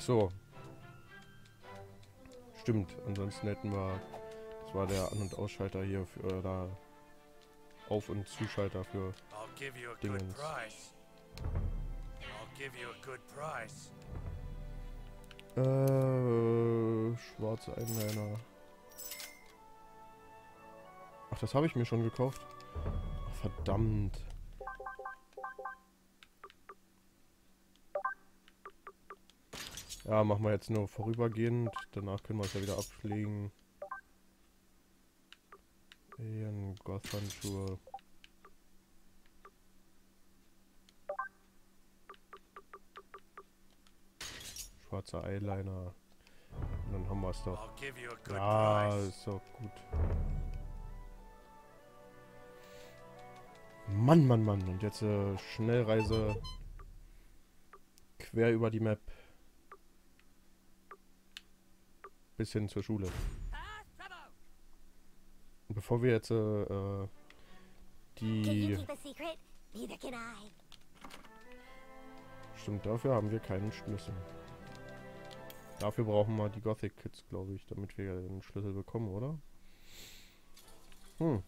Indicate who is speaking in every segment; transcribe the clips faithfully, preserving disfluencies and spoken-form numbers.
Speaker 1: so. Stimmt, ansonsten hätten wir... Das war der An- und Ausschalter hier für... da Auf- und Zuschalter für Dingens. Äh, schwarze Eyeliner. Ach, das habe ich mir schon gekauft. Ach, verdammt. Ja, machen wir jetzt nur vorübergehend. Danach können wir es ja wieder abschlägen. Ian Goth-Handschuhe. Schwarzer Eyeliner. Und dann haben wir es doch. Ja, ist doch gut. Mann, Mann, Mann. Und jetzt äh, Schnellreise quer über die Map. Bis hin zur Schule. Und bevor wir jetzt äh, äh, die... Stimmt, dafür haben wir keinen Schlüssel. Dafür brauchen wir die Gothic Kids, glaube ich, damit wir den Schlüssel bekommen, oder? Hm.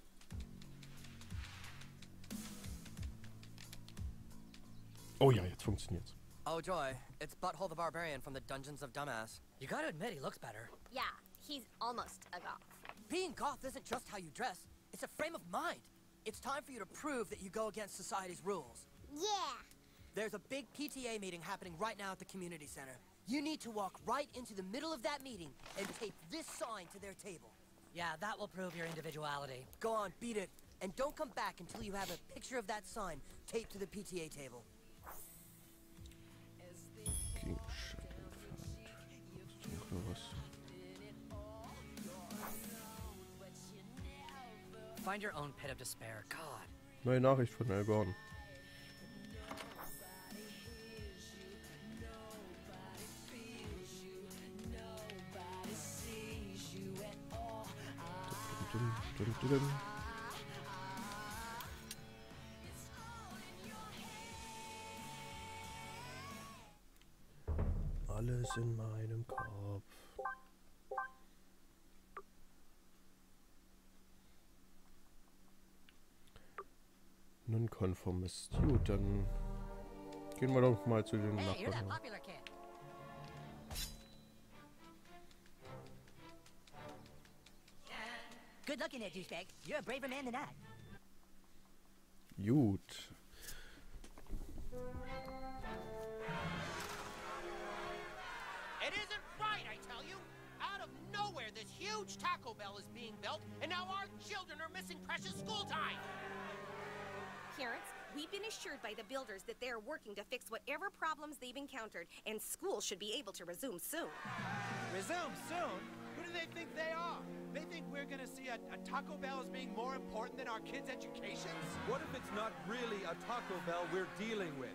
Speaker 1: Oh ja, jetzt funktioniert's.
Speaker 2: Oh joy, it's Butthole the Barbarian from the Dungeons of Dumbass.
Speaker 3: You gotta admit, he looks better.
Speaker 4: Yeah, he's almost a goth.
Speaker 2: Being goth isn't just how you dress, it's a frame of mind. It's time for you to prove that you go against society's rules.
Speaker 4: Yeah.
Speaker 2: There's a big P T A meeting happening right now at the community center. You need to walk right into the middle of that meeting and tape this sign to their table.
Speaker 3: Yeah, that will prove your individuality.
Speaker 2: Go on, beat it. And don't come back until you have a picture of that sign taped to the P T A table.
Speaker 3: Find your own pit of despair. God.
Speaker 1: Neue Nachricht von Al Gordon. Dum, dum, dum, dum. Alles in meinem Kopf. Nonkonformist. Gut, dann gehen wir doch mal zu den
Speaker 3: Hey, you're that
Speaker 1: Nachbarn.
Speaker 3: popular kid.
Speaker 5: Good looking there, douchebag. You're a braver man than that.
Speaker 1: Gut.
Speaker 6: It isn't right, I tell you! Out of nowhere, this huge Taco Bell is being built, and now our children are missing precious school time!
Speaker 7: Parents, we've been assured by the builders that they're working to fix whatever problems they've encountered, and school should be able to resume soon.
Speaker 8: Resume soon? Who do they think they are? They think we're gonna see a, a Taco Bell as being more important than our kids' educations?
Speaker 9: What if it's not really a Taco Bell we're dealing with?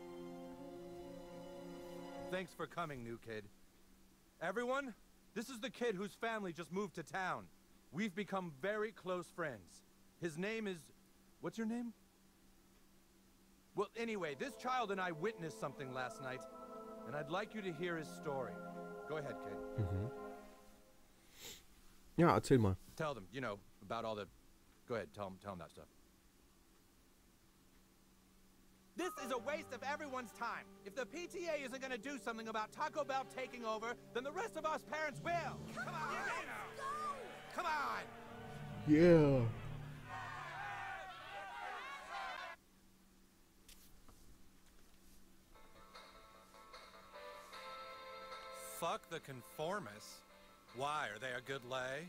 Speaker 9: Thanks for coming, new kid. Everyone, this is the kid whose family just moved to town. We've become very close friends. His name is... What's your name? Well, anyway, this child and I witnessed something last night, and I'd like you to hear his story. Go ahead, kid.
Speaker 1: Mhm. Ja, erzähl mal.
Speaker 9: Tell them, you know, about all the... Go ahead, tell them, tell them that stuff.
Speaker 8: This is a waste of everyone's time. If the P T A isn't gonna do something about Taco Bell taking over, then the rest of us parents will. Come on! Yeah. Come on!
Speaker 1: Yeah.
Speaker 10: Fuck the conformists. Why? Are they a good lay?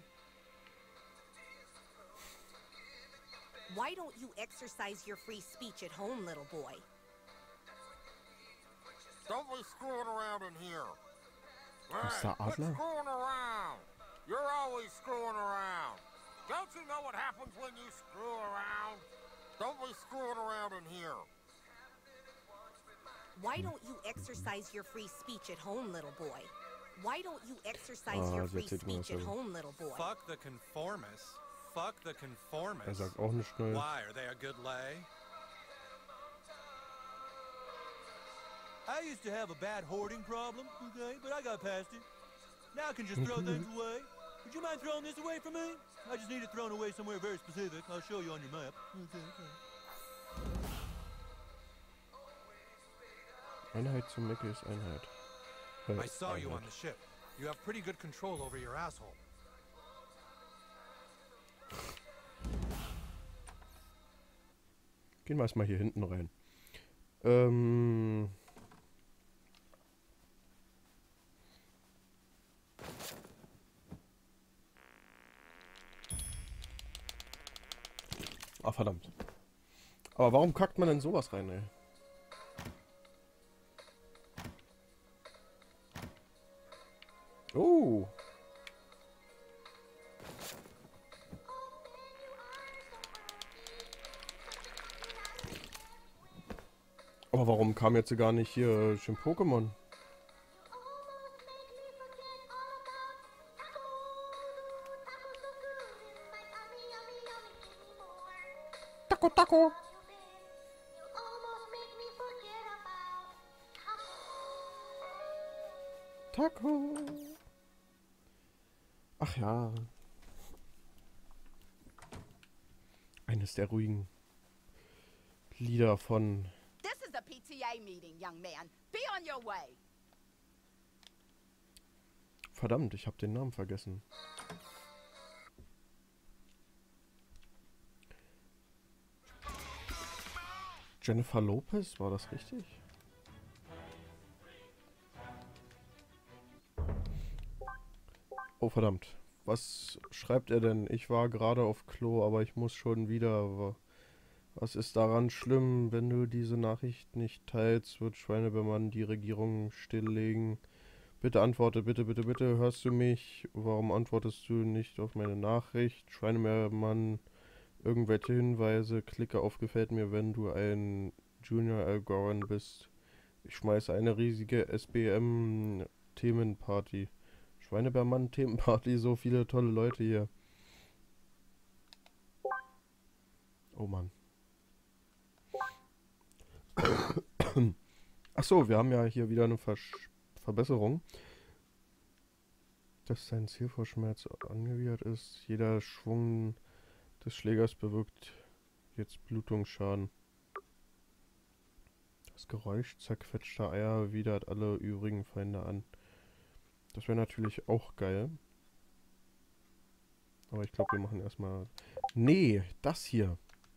Speaker 7: Why don't you exercise your free speech at home, little boy?
Speaker 11: Don't be screwing around in here.
Speaker 1: Ist da
Speaker 11: Quit
Speaker 1: Adler?
Speaker 11: screwing around. You're always screwing around. Don't you know what happens when you screw around? Don't be screwing around in here.
Speaker 7: Why don't you exercise your free speech at home, little boy? Why don't you exercise
Speaker 1: Ah,
Speaker 7: your
Speaker 1: sie
Speaker 7: free
Speaker 1: erzählt immer
Speaker 7: speech at
Speaker 1: dasselbe.
Speaker 7: home, little boy?
Speaker 10: Fuck the conformists. Fuck the
Speaker 1: Er
Speaker 10: conformists.
Speaker 1: sagt auch nicht schnell.
Speaker 10: Why? Are they a good lay?
Speaker 8: I used to have a bad hoarding problem, okay, but I got past it. Now I can just throw things away. Would you mind throwing this away for me? I just need it thrown away somewhere very specific. I'll show you on your map. Okay, okay.
Speaker 1: Einheit zu Mickey ist Einheit. Äh,
Speaker 10: I saw you on
Speaker 1: Einheit.
Speaker 10: the ship. You have pretty good control over your asshole.
Speaker 1: Gehen wir erstmal hier hinten rein. Ähm... Ah, verdammt. Aber warum kackt man denn sowas rein, ey? Oh. Aber warum kam jetzt gar nicht hier schon Pokémon? Taco, Taco. Taco. Ach ja. Eines der ruhigen Lieder von...
Speaker 12: This is a P T A meeting, young man. Be on your way.
Speaker 1: Verdammt, ich habe den Namen vergessen. Jennifer Lopez, war das richtig? Oh verdammt, was schreibt er denn? Ich war gerade auf Klo, aber ich muss schon wieder. Was ist daran schlimm? Wenn du diese Nachricht nicht teilst, wird Schweinebemann die Regierung stilllegen. Bitte antworte, bitte, bitte, bitte, hörst du mich? Warum antwortest du nicht auf meine Nachricht? Schweinebemann, irgendwelche Hinweise, klicke auf gefällt mir, wenn du ein Junior Algoran bist. Ich schmeiße eine riesige S B M-Themenparty. Schweinebeermann-Themenparty, so viele tolle Leute hier. Oh Mann. Achso, wir haben ja hier wieder eine Versch Verbesserung. Dass sein Ziel vor Schmerz angewidert ist. Jeder Schwung des Schlägers bewirkt jetzt Blutungsschaden. Das Geräusch zerquetschter Eier widert alle übrigen Feinde an. Das wäre natürlich auch geil. Aber ich glaube, wir machen erstmal... Nee, das hier.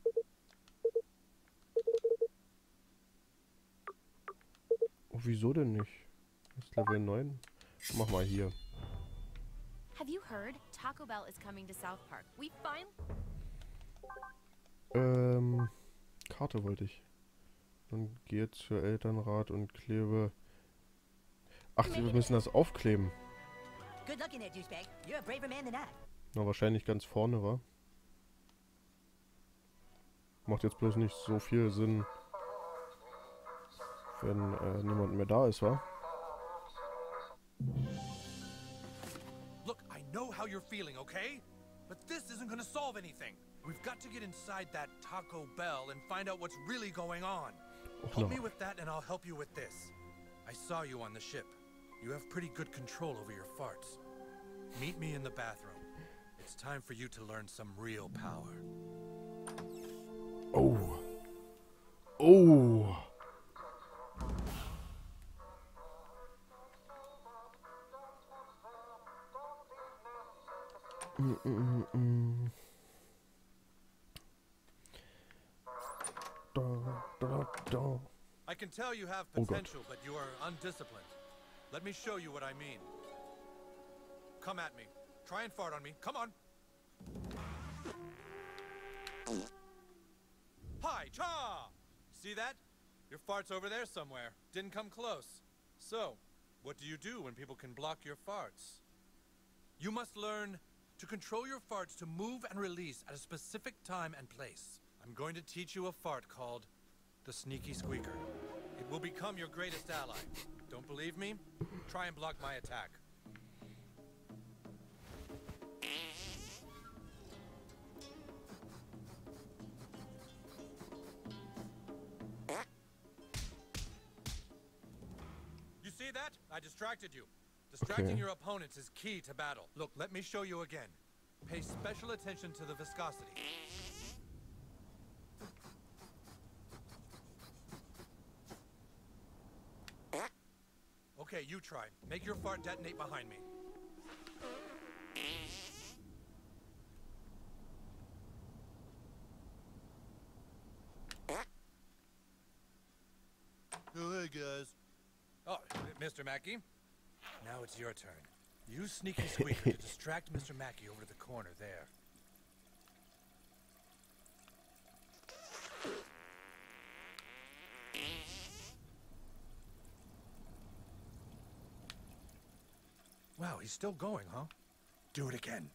Speaker 1: Oh, wieso denn nicht? Das ist Level neun. Mach mal hier.
Speaker 4: Have you heard? Taco Bell is coming to South Park. We finally...
Speaker 1: Ähm... Karte wollte ich. Und gehe zur Elternrat und klebe... Ach, wir müssen das aufkleben.
Speaker 5: Good luck in it, douchebag. You're a braver man than that.
Speaker 1: Na, wahrscheinlich ganz vorne, wa? Macht jetzt bloß nicht so viel Sinn, wenn äh, niemand mehr da ist, wa?
Speaker 10: Look, I know how you're feeling, okay? But this isn't gonna solve anything. We've got to get inside that Taco Bell and find out what's really going on.
Speaker 1: Och,
Speaker 10: Help
Speaker 1: no.
Speaker 10: me with that and I'll help you with this. I saw you on the ship. You have pretty good control over your farts. Meet me in the bathroom. It's time for you to learn some real power.
Speaker 1: Oh. Oh. Mm, mm, mm. Da, da, da.
Speaker 10: I can tell you have
Speaker 1: Oh God.
Speaker 10: potential, but you are undisciplined. Let me show you what I mean. Come at me. Try and fart on me. Come on. Hi, cha! See that? Your fart's over there somewhere. Didn't come close. So, what do you do when people can block your farts? You must learn to control your farts to move and release at a specific time and place. I'm going to teach you a fart called the Sneaky Squeaker. It will become your greatest ally. Don't believe me? Try and block my attack. See that? I distracted you. Distracting
Speaker 1: Okay.
Speaker 10: your opponents is key to battle. Look, let me show you again. Pay special attention to the viscosity. Okay, you try. Make your fart detonate behind me.
Speaker 8: Oh, hey, guys.
Speaker 10: Oh, Mister Mackey. Now it's your turn. Use Sneaky Squeaker to distract Mister Mackey over to the corner there. Wow, he's still going, huh? Do it again.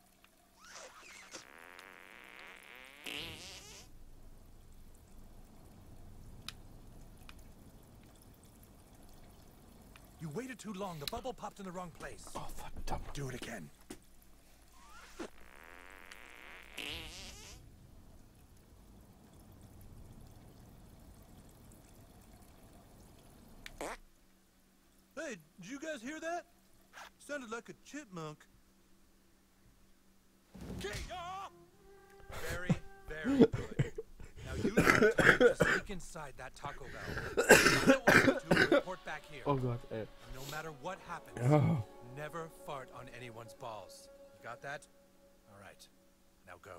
Speaker 10: You waited too long. The bubble popped in the wrong place.
Speaker 1: Oh, verdammt.
Speaker 10: Do it again.
Speaker 8: Hey, did you guys hear that? Sounded like a chipmunk.
Speaker 10: Very, very good. Now use your time to sneak inside that Taco Bell. I want you to report back here.
Speaker 1: Oh Gott, ey.
Speaker 10: No matter what happens,
Speaker 1: Oh.
Speaker 10: never fart on anyone's balls. You got that? All right. Now go.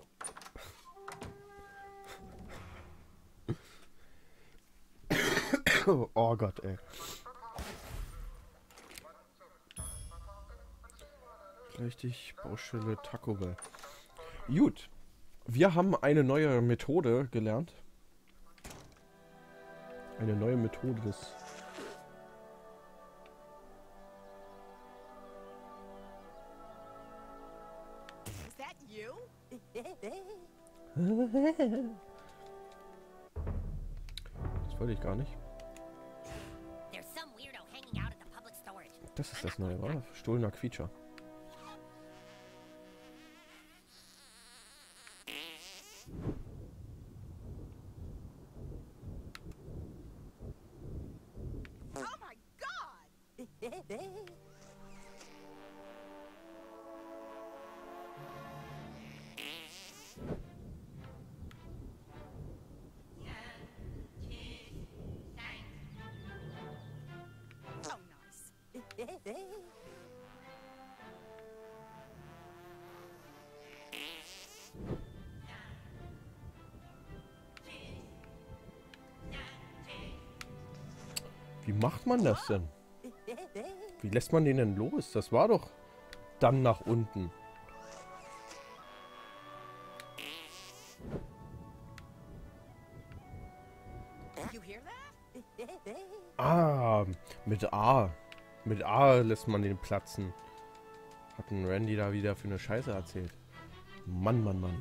Speaker 1: Oh Gott, ey. Gleich dich, Baustelle Taco Bell. Gut. Wir haben eine neue Methode gelernt. Eine neue Methode des...
Speaker 12: Is that you?
Speaker 1: Das wollte ich gar nicht.
Speaker 5: There's some weirdo hanging out at the public storage.
Speaker 1: Das ist das neue, oder? Verstohlener Quietscher.
Speaker 12: Oh my god! Oh, nice.
Speaker 1: Wie macht man das denn? Wie lässt man den denn los? Das war doch dann nach unten.
Speaker 12: You hear that?
Speaker 1: Ah, mit A. Mit A lässt man den platzen. Hat ein Randy da wieder für eine Scheiße erzählt. Mann, Mann, Mann.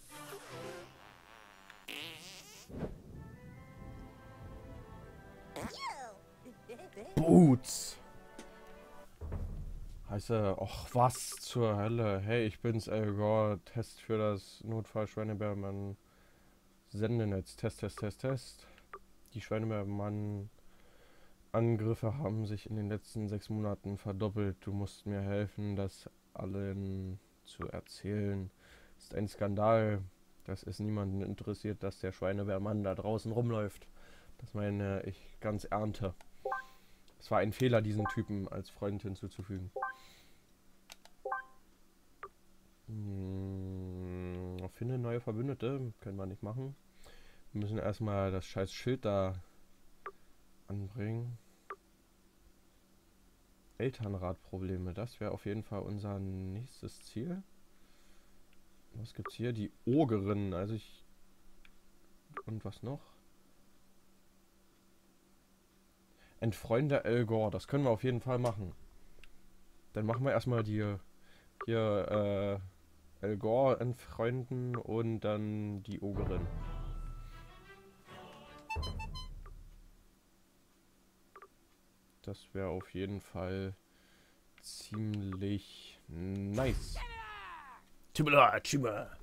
Speaker 1: Boots. Heiße, och, was zur Hölle. Hey, ich bin's, El Gore. Test für das Notfall-Schweinebärmann. Sendenetz. Test, Test, Test, Test. Die Schweinebärmann-Angriffe haben sich in den letzten sechs Monaten verdoppelt. Du musst mir helfen, das allen zu erzählen. Ist ein Skandal, dass es niemanden interessiert, dass der Schweinebärmann da draußen rumläuft. Das meine ich ganz ernte. Es war ein Fehler, diesen Typen als Freund hinzuzufügen. Hm, finde neue Verbündete. Können wir nicht machen. Wir müssen erstmal das scheiß Schild da anbringen. Elternratprobleme. Das wäre auf jeden Fall unser nächstes Ziel. Was gibt's hier? Die Ogerin. Also ich... Und was noch? Entfreunde El Gore. Das können wir auf jeden Fall machen. Dann machen wir erstmal die hier äh, El Gore entfreunden und dann die Ogerin. Das wäre auf jeden Fall ziemlich nice. Tibula, Tibula.